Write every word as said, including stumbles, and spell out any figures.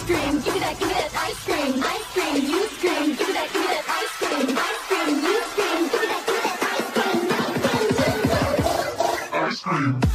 cream, give me that, give me that ice cream, ice cream, you scream, give me that, give me that ice cream, ice cream, you scream, give me that, give me that ice cream, ice cream, ice cream.